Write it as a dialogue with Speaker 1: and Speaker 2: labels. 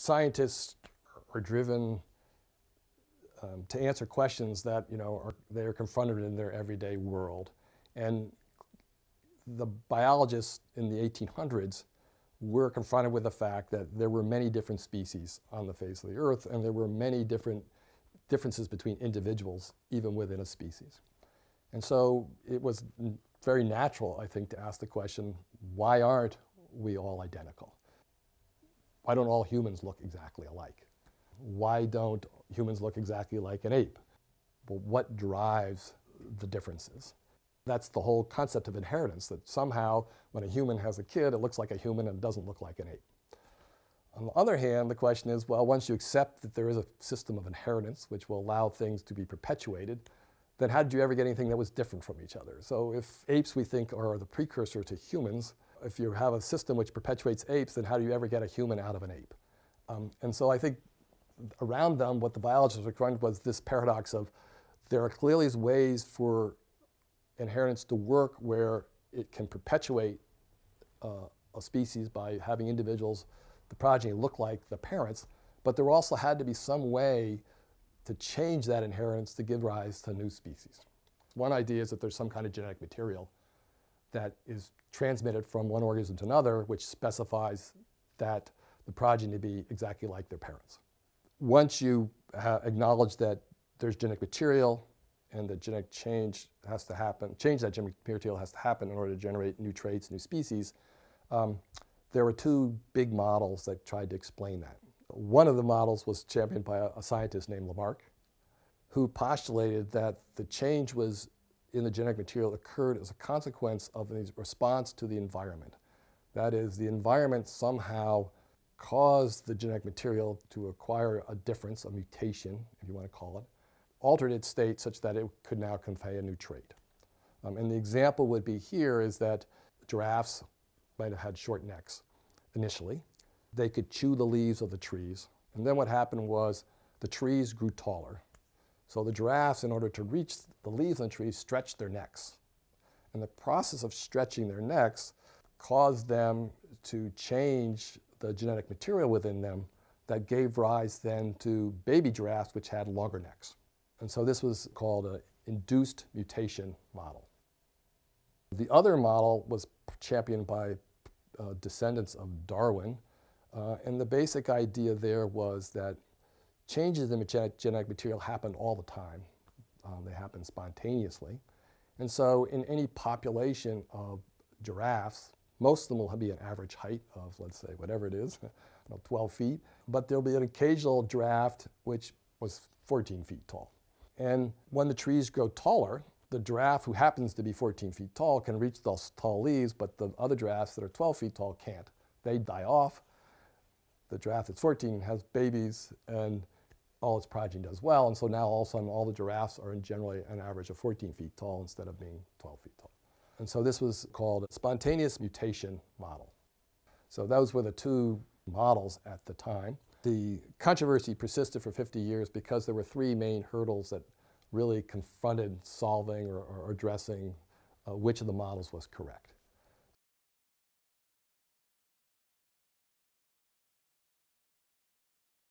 Speaker 1: scientists are driven to answer questions that, they are confronted in their everyday world. And the biologists in the 1800s were confronted with the fact that there were many different species on the face of the earth, and there were many differences between individuals, even within a species. And so it was very natural, I think, to ask the question, why aren't we all identical? Why don't all humans look exactly alike? Why don't humans look exactly like an ape? Well, what drives the differences? That's the whole concept of inheritance, that somehow when a human has a kid, it looks like a human and doesn't look like an ape. On the other hand, the question is, well, once you accept that there is a system of inheritance which will allow things to be perpetuated, then how did you ever get anything that was different from each other? So if apes, we think, are the precursor to humans, if you have a system which perpetuates apes, then how do you ever get a human out of an ape? And so I think around them, what the biologists were trying was this paradox of there are clearly ways for inheritance to work where it can perpetuate a species by having individuals, the progeny, look like the parents, but there also had to be some way to change that inheritance to give rise to new species. One idea is that there's some kind of genetic material that is transmitted from one organism to another, which specifies that the progeny be exactly like their parents. Once you acknowledge that there's genetic material and that genetic change has to happen, change that genetic material has to happen in order to generate new traits, new species, there were two big models that tried to explain that. One of the models was championed by a scientist named Lamarck, who postulated that the change was in the genetic material occurred as a consequence of a response to the environment. That is, the environment somehow caused the genetic material to acquire a difference, a mutation, if you want to call it, altered its state such that it could now convey a new trait. And the example would be here is that giraffes might have had short necks initially. They could chew the leaves of the trees. And then what happened was the trees grew taller. So the giraffes, in order to reach the leaves on the trees, stretched their necks. And the process of stretching their necks caused them to change the genetic material within them that gave rise then to baby giraffes, which had longer necks. And so this was called an Induced Mutation Model. The other model was championed by descendants of Darwin. And the basic idea there was that changes in the genetic material happen all the time. They happen spontaneously. And so in any population of giraffes, most of them will be an average height of, let's say, whatever it is, 12 feet. But there'll be an occasional giraffe which was 14 feet tall. And when the trees grow taller, the giraffe who happens to be 14 feet tall can reach those tall leaves, but the other giraffes that are 12 feet tall can't. They die off. The giraffe that's 14 has babies, and all its progeny does well. And so now all of a sudden all the giraffes are generally an average of 14 feet tall instead of being 12 feet tall. And so this was called a Spontaneous Mutation Model. So those were the two models at the time. The controversy persisted for 50 years because there were three main hurdles that really confronted solving or addressing which of the models was correct.